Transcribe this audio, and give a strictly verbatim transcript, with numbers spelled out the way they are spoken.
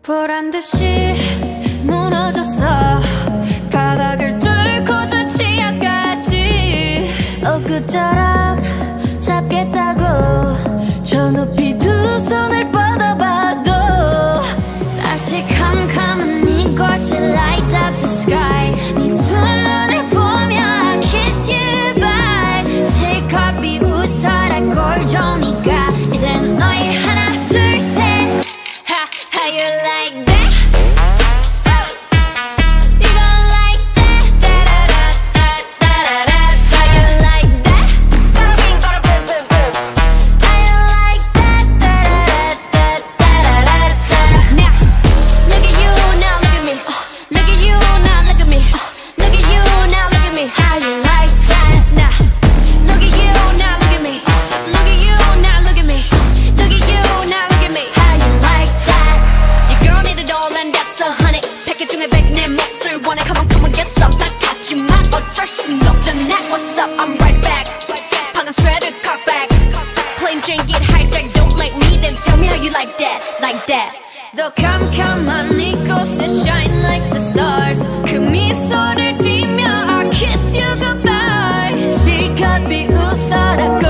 보란듯이 무너졌어. 바닥을 뚫고 저 치아까지 엊그처럼 잡겠다고 저 높이 두 손을 뻗어봐도 다시 캄캄한 이곳에 light up the sky. 네 두 눈을 보며 I kiss you bye. 실컷 비웃어라 꼴좋으니까 이젠 너희 하나 둘 셋. Ha, how you like that? You gon' like that? Da-da-da-da-da-da-da. How you like that? How you like that? Da-da-da-da-da-da-da. Now, look at you, now look at me. Look at you, now look at me. Look at you, now look at me. How you like that? Now, look at you, now look at me. Look at you, now look at me. Look at you, now look at me. How you like that? Your girl need a doll and that's a honey. 패킷 중에 백 내 몫을 원해. Come on, come on, get some. 나 같지만 어쩔 순 없잖아. What's up? I'm right back. 방금 sweater cock back. Plain Jane get hijacked. Don't like me, then tell me how you like that, like that. 더 캄캄한 이곳에 shine like the stars. 그 미소를 띠며 I kiss you goodbye. 실컷 비웃어라